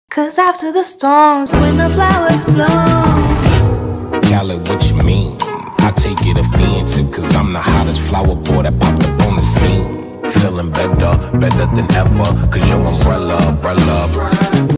'Cause after the storms, when the flowers bloom. Cali, what you mean? I take it offensive, 'cause I'm the hottest flower boy that popped up on the scene. Feeling better, better than ever, 'cause your umbrella